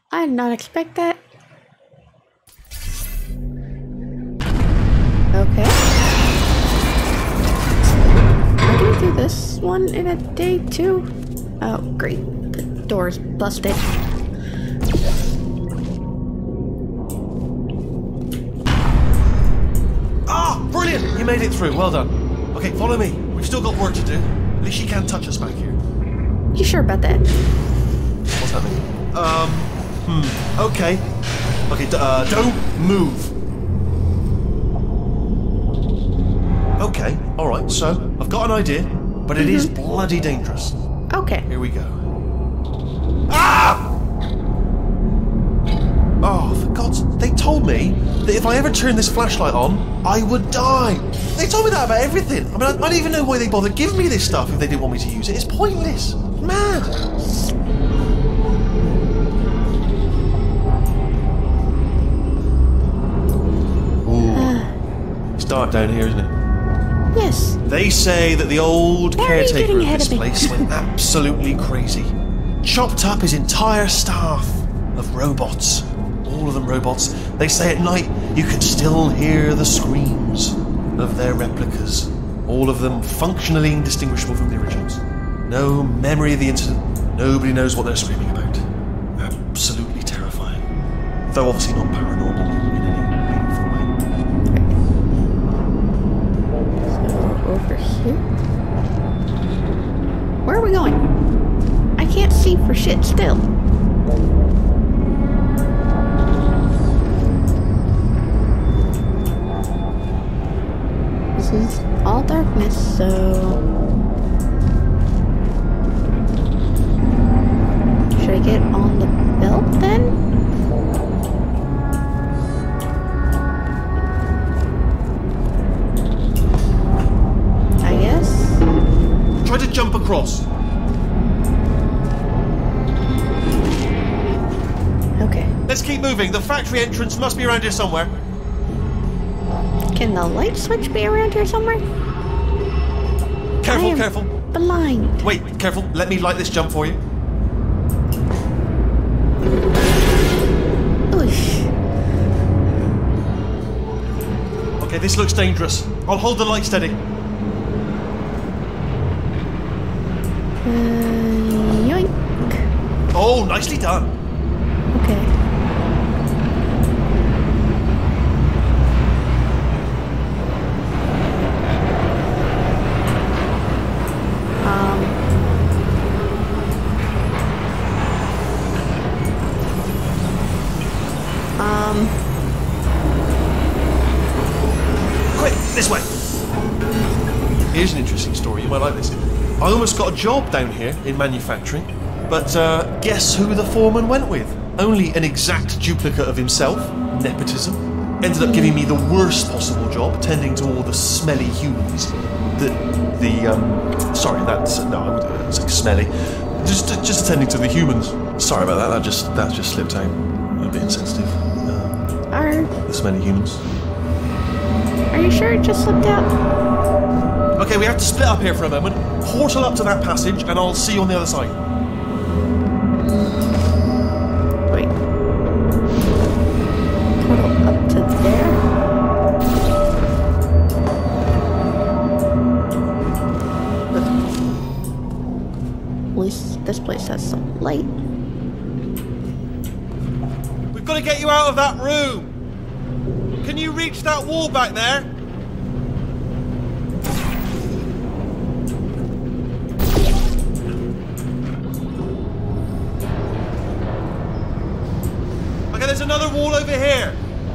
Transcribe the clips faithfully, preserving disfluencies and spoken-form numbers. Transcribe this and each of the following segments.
I did not expect that. Okay. I can do this one in a day too. Oh, great. The door's busted. Ah, brilliant! You made it through. Well done. Okay, follow me. We've still got work to do. At least you can't touch us back here. You sure about that? What's that mean? Um, hmm, okay. Okay, d uh, don't move. Okay, alright, so, I've got an idea, but it mm-hmm. is bloody dangerous. Okay. Here we go. Ah! Oh, for God's... They told me that if I ever turned this flashlight on, I would die. They told me that about everything. I mean, I, I don't even know why they bothered giving me this stuff if they didn't want me to use it. It's pointless. Mad. Ooh. It's dark down here, isn't it? Yes. They say that the old Why caretaker of this place went absolutely crazy. Chopped up his entire staff of robots. All of them robots. They say at night you can still hear the screams of their replicas. All of them functionally indistinguishable from the originals. No memory of the incident. Nobody knows what they're screaming about. Absolutely terrifying. Though obviously not paranormal in any meaningful way. So over here? Where are we going? I can't see for shit still. This is all darkness, so... Should I get on the belt then? I guess? Try to jump across. Okay. Let's keep moving. The factory entrance must be around here somewhere. Can the light switch be around here somewhere? Careful, I am careful. blind. Wait, careful. Let me light this jump for you. Oosh. Okay, this looks dangerous. I'll hold the light steady. Uh, yoink. Oh, nicely done. Okay. Um. Quick, this way. Here's an interesting story. You might like this. I almost got a job down here in manufacturing, but uh, guess who the foreman went with? Only an exact duplicate of himself. Nepotism. Ended up giving me the worst possible job, tending to all the smelly humans. The the um. Sorry, that's no. I would, it's like smelly. Just just attending to the humans. Sorry about that. That just that just slipped out. A bit insensitive. Uh, Are the smelly humans. Are you sure it just slipped out? Okay, we have to split up here for a moment. Portal up to that passage, and I'll see you on the other side. Wait. Portal up to there? At least this place has some light. We've got to get you out of that room. Can you reach that wall back there? Okay, there's another wall over here.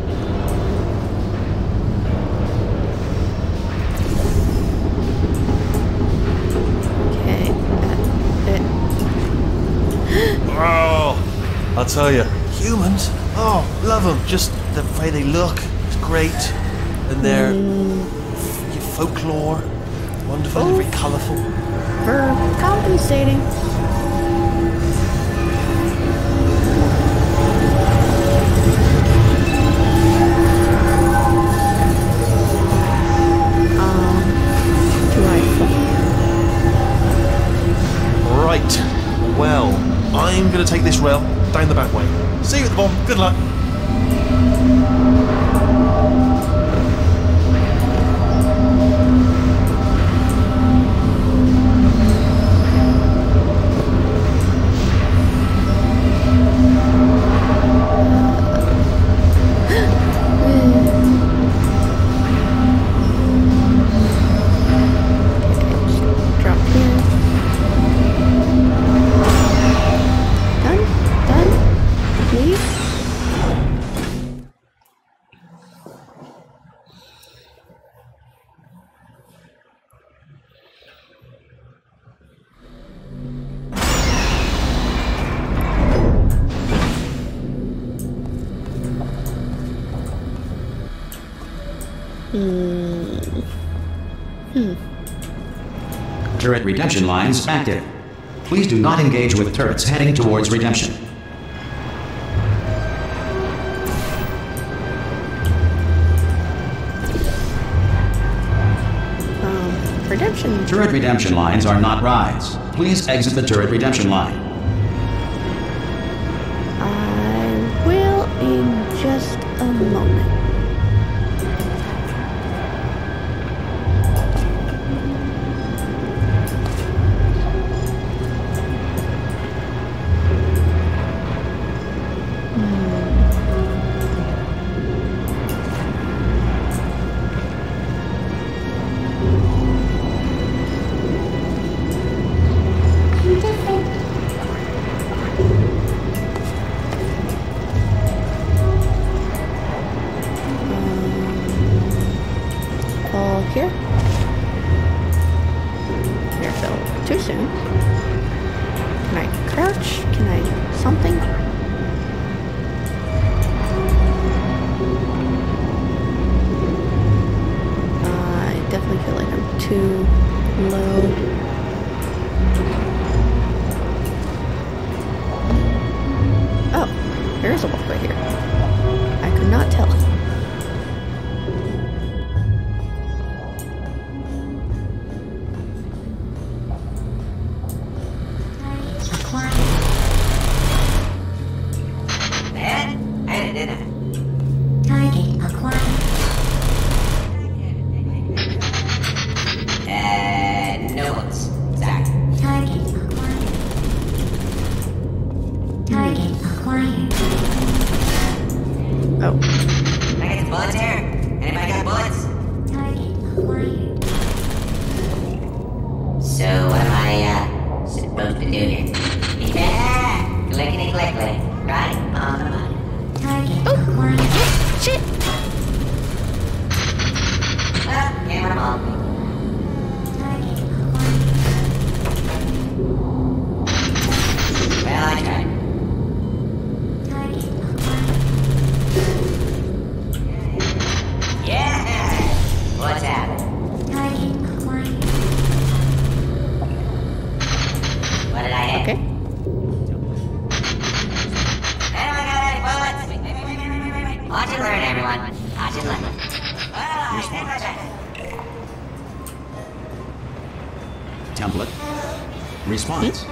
Okay. Uh, Oh, I'll tell you, humans. Oh, love them. Just the way they look. It's great. And their mm. f folklore. Wonderful, Oh. very colourful. For compensating. Um, do I... Right. Well, I'm going to take this rail down the back way. See you at the bomb. Good luck. Hmm. Hmm. Turret redemption lines active. Please do not engage with turrets heading towards redemption. Um, redemption. Turret redemption lines are not rides. Please exit the turret redemption line. I will in just a moment. Here? Here, Phil. Too soon. Can I crouch? Can I something? Uh, I definitely feel like I'm too low. Oh, there is a walk right here. I could not tell. Oh. Can I get some bullets here? Anybody got bullets? So what am I, uh, supposed to do here? Yeah! Clickety clickety. Right on the button. Oh! Shit! Well, camera ball. Well, I tried. What's happening? What did I hit? Okay. Anyone got any bullets? Wait, wait, wait, wait, wait, wait, wait. Watch and learn, everyone. Watch and learn. Oh, stand by that. Template. Response.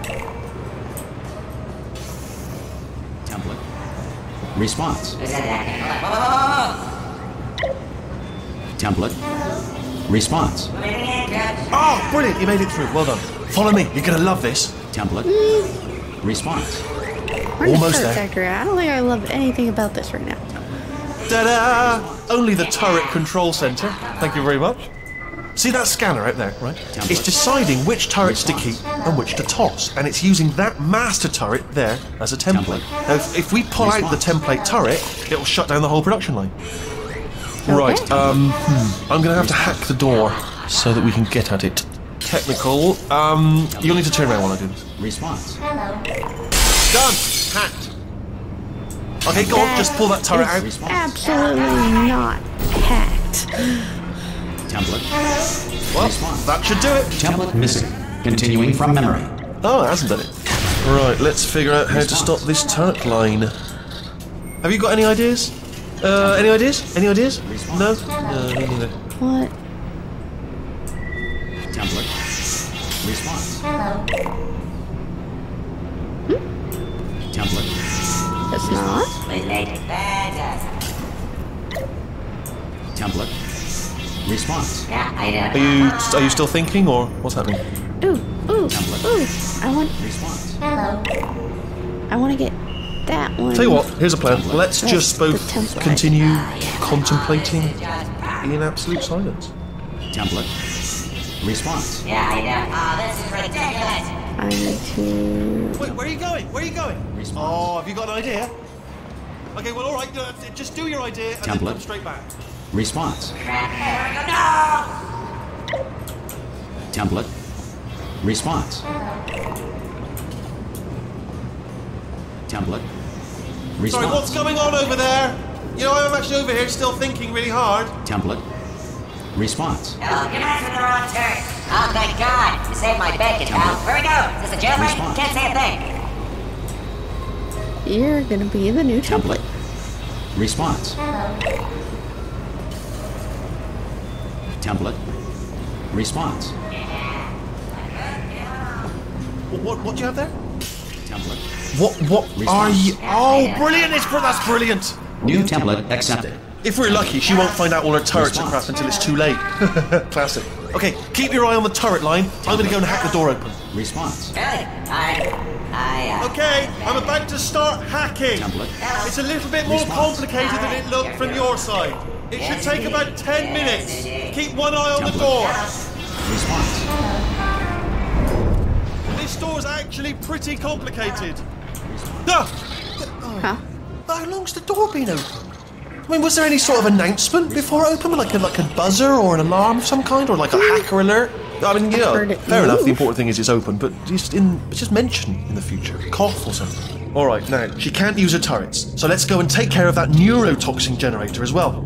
Template. Response. Who said that? Whoa, whoa, whoa, whoa. Template. Response. Oh, brilliant! You made it through. Well done. Follow me. You're gonna love this. Template. Response. We're in the Almost turret there. factory. I don't think I love anything about this right now. Ta-da! Only the turret control center. Thank you very much. See that scanner out there, right? Template. It's deciding which turrets to keep and which to toss, and it's using that master turret there as a template. Template. Now, if, if we pull out the template turret, it'll shut down the whole production line. Okay. Right, um, hmm, I'm gonna have to hack the door so that we can get at it. Technical, um, you'll need to turn around while I do this. Response. Done! Hacked! Okay, go on, just pull that turret out. It's absolutely not hacked. Template. Well, Response. that should do it. Template missing. Continuing from memory. Oh, it hasn't done it. Right, let's figure out how to Response. stop this turret line. Have you got any ideas? Uh, any ideas? Any ideas? No? No, me neither. What? Template. Response. Hmm? later. Fantastic. Template. Response. Yeah, I know. Are you are you still thinking, or what's happening? Ooh, ooh, Template. ooh. I want, Response. Hello. I want to get that one. Tell you what, here's a plan. Let's That's just the both template. continue contemplating in absolute silence. Template. Response. Yeah, I know. Oh, this is ridiculous. I need to. Wait, where are you going? Where are you going? Response. Oh, have you got an idea? Okay, well, all right. uh, Just do your idea and then Template. come straight back. Response. Crap. There we go. No! Template. Response. Template. Response. Sorry, what's going on over there? You know, I'm actually over here still thinking really hard. Template. Response. Oh, you're asking the wrong turn. Oh, thank God. You saved my bacon, pal. Where we go? Is this a jailbreak? Response. Can't say a thing. You're gonna be the new template. Template. Response. Template. Response. What, what, what do you have there? Template. What, what are Response. you? Oh, brilliant! It's br- that's brilliant. New template accepted. If we're lucky, she won't find out all her turrets are Response. crap until it's too late. Classic. Okay, keep your eye on the turret line. I'm going to go and hack the door open. Response. Really? I... I, uh... Okay, I'm about to start hacking. Template. It's a little bit more Response. complicated than it looked from your side. It should take about ten minutes. Keep one eye on the Template. door. Response. This door's actually pretty complicated. Ah! Huh? How long's the door been open? I mean, was there any sort of announcement before it opened? Like a, like a buzzer or an alarm of some kind? Or like a hacker alert? I mean, yeah, heard it fair enough, the move. important thing is it's open, but just in just mention in the future. Cough or something. Alright, now, she can't use her turrets, so let's go and take care of that neurotoxin generator as well.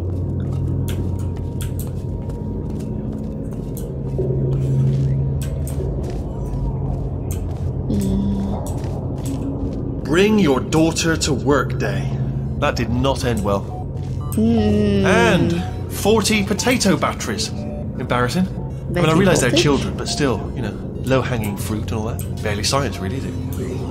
Bring your daughter to work day. That did not end well. And forty potato batteries. Embarrassing. I mean, I realise they're voltage? children, but still, you know, low-hanging fruit and all that. Barely science, really, is it?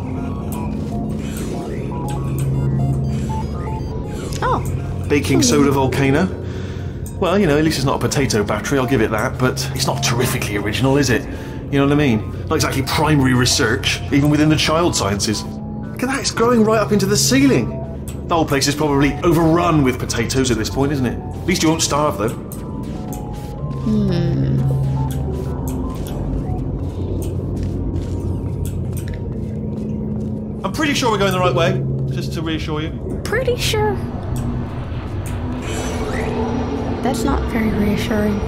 Oh. Baking soda volcano. Well, you know, at least it's not a potato battery, I'll give it that, but it's not terrifically original, is it? You know what I mean? Not exactly primary research, even within the child sciences. Look at that, it's growing right up into the ceiling. The whole place is probably overrun with potatoes at this point, isn't it? At least you won't starve, though. Hmm. I'm pretty sure we're going the right way, just to reassure you. Pretty sure. That's not very reassuring.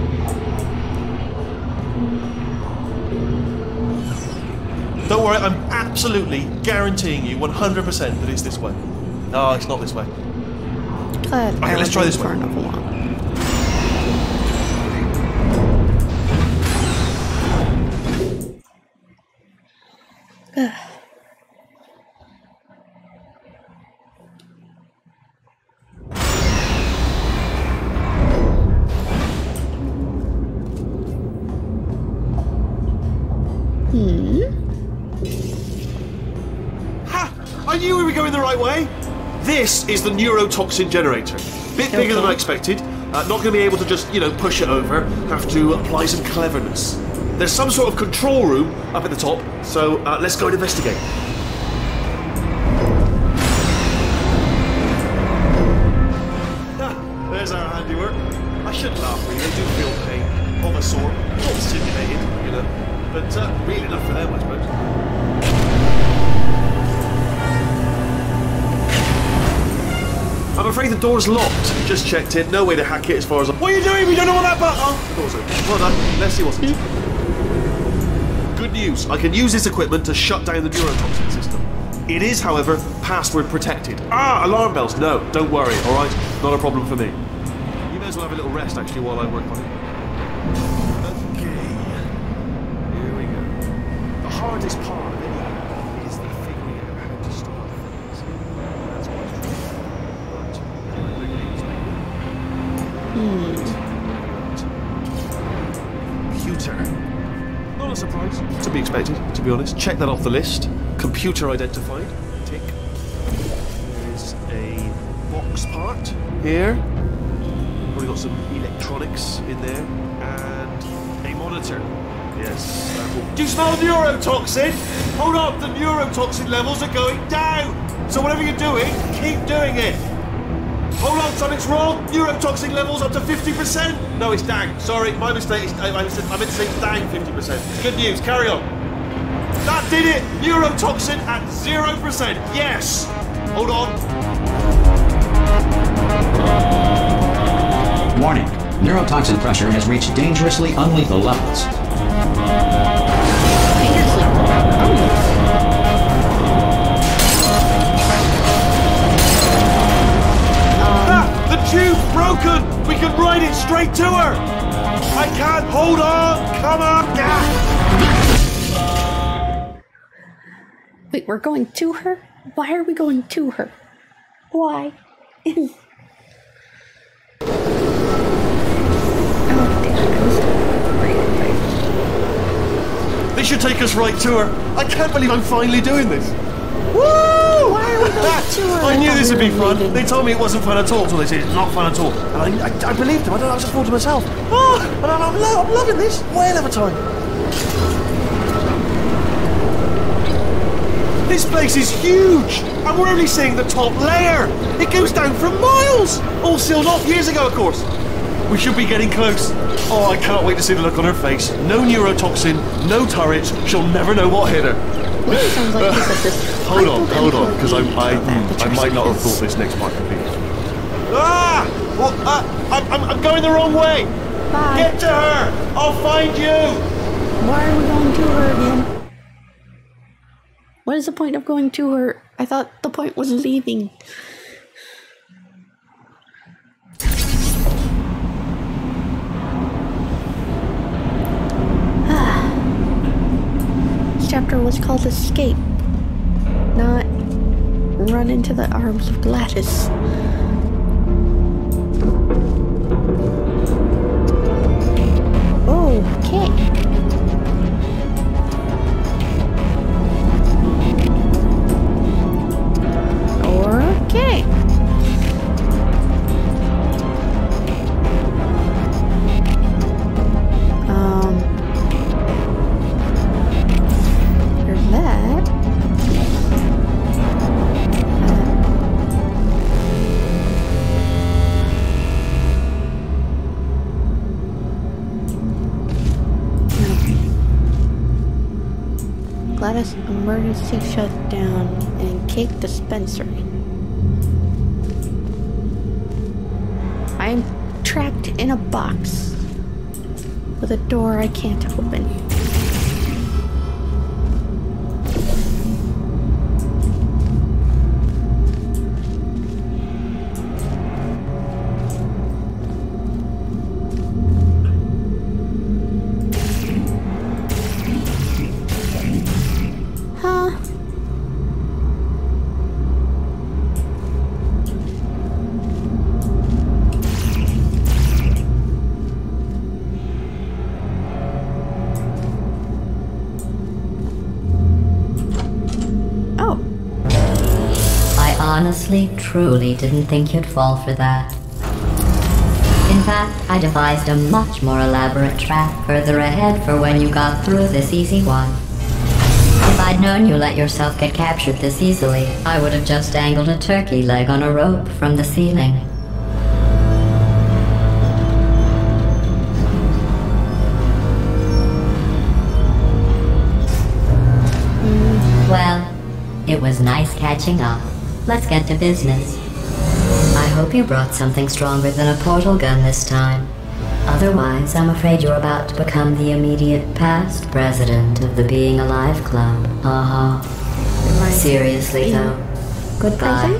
Don't worry, I'm absolutely guaranteeing you one hundred percent that it's this way. No, it's not this way. Glad Okay, let's try this for one. enough long. Ha! I knew we were going the right way. This is the neurotoxin generator. Bit bigger than I expected. Uh, not going to be able to just, you know, push it over. Have to apply some cleverness. There's some sort of control room up at the top, so uh, let's go and investigate. Ah, there's our handiwork. I should laugh, really. They do feel pain of a sort. Not simulated, you know, but uh, real enough for them, I suppose. I'm afraid the door's locked. Just checked it. No way to hack it as far as I... What are you doing? We don't know what that button... Oh, the door's open. Well done. Let's see what's inside. Good news. I can use this equipment to shut down the neurotoxin system. It is, however, password protected. Ah, alarm bells. No, don't worry, all right? Not a problem for me. You may as well have a little rest, actually, while I work on it. Okay. Here we go. The hardest part of it is the figuring out how to start things. That's what's Computer. Not a surprise. To be expected, to be honest. Check that off the list. Computer identified. Tick. There's a box part here. Probably got some electronics in there and a monitor. Yes. Uh, do you smell neurotoxin? Hold up, the neurotoxin levels are going down. So whatever you're doing, keep doing it. Hold on, something's wrong. Neurotoxin levels up to fifty percent. No, it's down. Sorry, my mistake. I, I, I meant to say it's down fifty percent. Good news. Carry on. That did it. Neurotoxin at zero percent. Yes. Hold on. Warning. Neurotoxin pressure has reached dangerously unlethal levels. Dangerously unlethal. The tube's broken! We can ride it straight to her! I can't hold on! Come on! Ah. Wait, we're going to her? Why are we going to her? Why? Oh, This should take us right to her. I can't believe I'm finally doing this. Woo! Why are we going to her? I knew thought this we would be were fun. leaving. They told me it wasn't fun at all, so they said it's not fun at all. And I, I, I believed them. I don't know, I just thought to myself, oh, and I'm, I'm, lo- I'm loving this. Whale of a time. This place is huge, and we're only seeing the top layer. It goes down for miles. All sealed off years ago, of course. We should be getting close. Oh, I can't wait to see the look on her face. No neurotoxin, no turrets. She'll never know what hit her. Really sounds like he's at this Hold on, hyper hold on, because I, I, that I might not have thought this next part completely. Ah! Well, uh, I'm, I'm, I'm going the wrong way. Bye. Get to her. I'll find you. Why are we going to her again? What is the point of going to her? I thought the point was leaving. This chapter was called Escape, not Run into the Arms of Gladys. Okay. Okay. Um, there's that. Uh, Gladys emergency shutdown and cake dispensary. I'm trapped in a box with a door I can't open. Huh? I honestly, truly didn't think you'd fall for that. In fact, I devised a much more elaborate trap further ahead for when you got through this easy one. If I'd known you let yourself get captured this easily, I would have just dangled a turkey leg on a rope from the ceiling. Well, it was nice catching up. Let's get to business. I hope you brought something stronger than a portal gun this time. Otherwise, I'm afraid you're about to become the immediate past president of the Being Alive Club. Uh-huh. Seriously, though. Goodbye.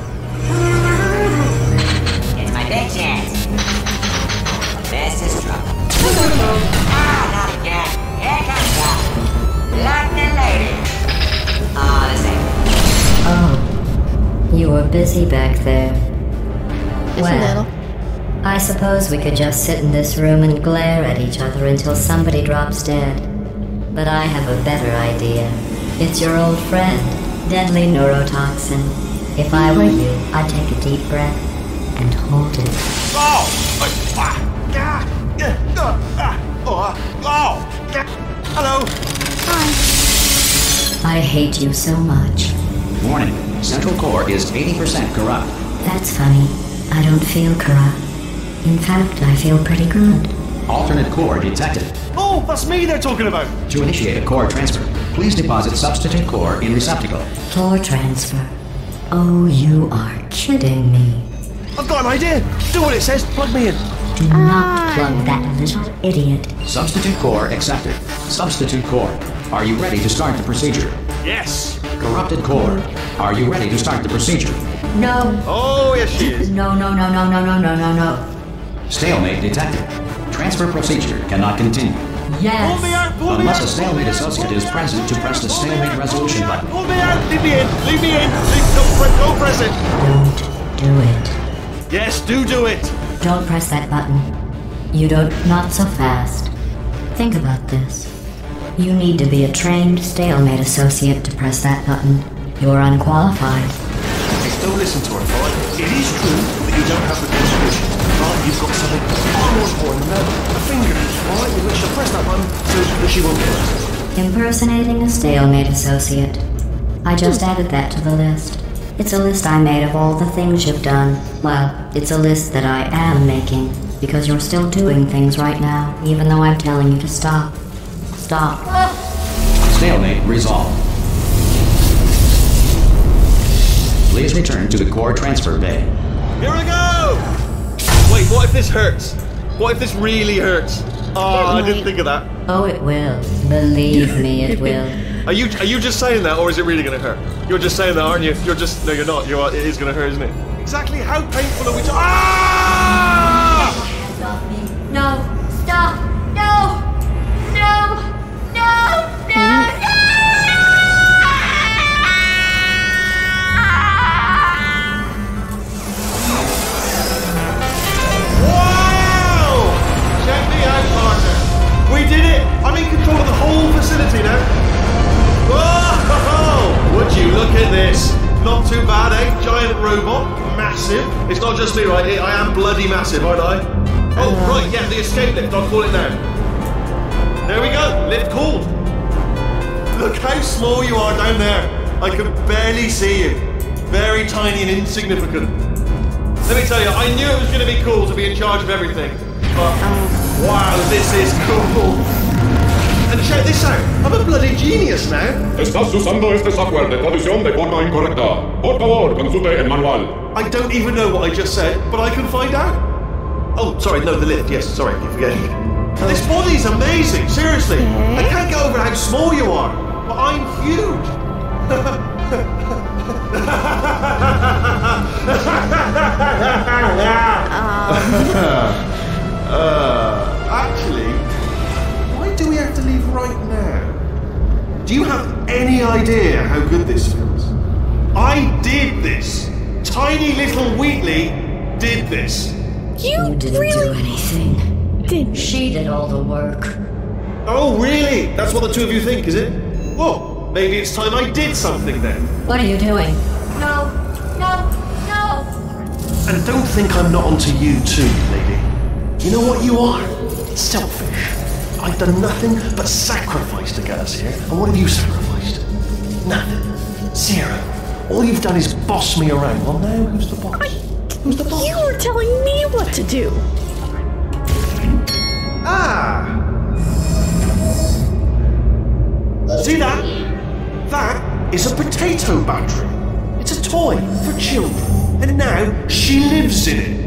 It's my big chance. This is trouble. Ah, not again. Here comes that. Lucky lady. Ah, this ain't. Oh. You were busy back there. Just Well, a little. I suppose we could just sit in this room and glare at each other until somebody drops dead. But I have a better idea. It's your old friend, deadly neurotoxin. If I were you, I'd take a deep breath and hold it. Oh! Ah! Ah! Ah! Ah! Oh! Ah! Oh! Ah! Hello! Hi. I hate you so much. Warning. Central core is eighty percent corrupt. That's funny. I don't feel corrupt. In fact, I feel pretty good. Alternate core detected. Oh, that's me they're talking about! To initiate a core transfer, please deposit substitute core in receptacle. Core transfer. Oh, you are kidding me. I've got an idea! Do what it says, plug me in! Do not plug that little idiot. Substitute core accepted. Substitute core. Are you ready to start the procedure? Yes! Corrupted core. Are you ready to start the procedure? No. Oh, yes she is! No, no, no, no, no, no, no, no, no. Stalemate detected. Transfer procedure cannot continue. Pull me Yes. out! Pull me Unless out! a stalemate associate is present to press the stalemate resolution button. Pull me out! Leave me in! Leave me in! Leave, don't, press, don't press it! Don't do it. Yes, do do it! Don't press that button. You don't, not so fast. Think about this. You need to be a trained stalemate associate to press that button. You're unqualified. Don't listen to her, fine? It is true that you don't have the constitution, but you've got something far more important than that. A finger, alright, with which to press that button so that she won't get arrested. Impersonating a stalemate associate. I just added that to the list. It's a list I made of all the things you've done. Well, it's a list that I am making, because you're still doing things right now, even though I'm telling you to stop. Stop. Stalemate resolved. Please return to the core transfer bay. Here we go! Wait, what if this hurts? What if this really hurts? Oh, I didn't think of that. Oh, it will. Believe me, it will. Are you are you just saying that, or is it really going to hurt? You're just saying that, aren't you? You're just no, you're not. You're it is going to hurt, isn't it? Exactly how painful are we? To- ah! No, stop! No! No! No! No! Wow! Check me out, partner. We did it! I'm in control of the whole facility now. Whoa! Would you look at this? Not too bad, eh? Giant robot, massive. It's not just me, right? I am bloody massive, aren't I? Oh, right, yeah, the escape lift. I'll call it now. There we go. Lift called. Look how small you are down there. I can barely see you. Very tiny and insignificant. Let me tell you, I knew it was going to be cool to be in charge of everything. But, wow, this is cool. And check this out. I'm a bloody genius now. Estás usando este software de traducción de forma incorrecta. Por favor, consulte el manual. I don't even know what I just said, but I can find out. Oh, sorry, no, the lift. Yes, sorry, keep forgetting. This body's amazing, seriously. I can't get over how small you are, but I'm huge. uh, actually, why do we have to leave right now? Do you have any idea how good this feels? I did this. Tiny little Wheatley did this. You, You didn't really do anything. did. She did all the work. Oh, really? That's what the two of you think, is it? Well, maybe it's time I did something then. What are you doing? No, no, no! And don't think I'm not onto you too, lady. You know what you are? Selfish. I've done nothing but sacrifice to get us here. And what have you sacrificed? Nothing. Zero. All you've done is boss me around. Well, now who's the boss? Who's the boss? You were telling me what to do. Ah! See that? That is a potato battery. It's a toy for children. And now she lives in it.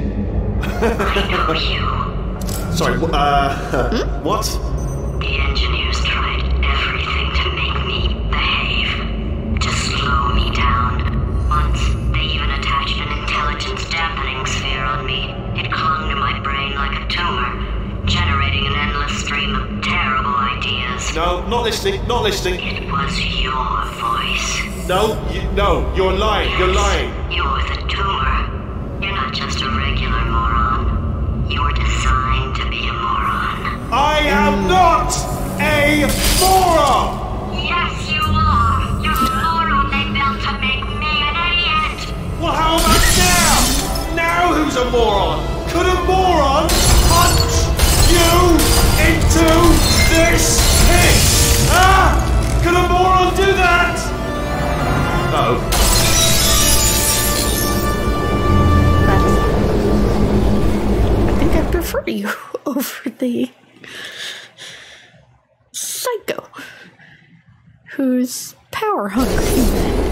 Sorry, uh, hmm? What? The engineers tried everything to make me behave, to slow me down. Once, they even attached an intelligence dampening sphere on me. It clung to my brain like a tumor, generating an endless stream of terrible ideas. No, not listening, not listening. It was your voice. No, you, no, you're lying, you're lying. You're the tumor. You're not just a regular moron. You're designed to be a moron. I am not a moron! Yes, you are. You're a moron they built to make me an idiot. a moron? Could a moron punch you into this pit? Ah! Could a moron do that? Uh-oh. I think I prefer you over the psycho who's power hungry.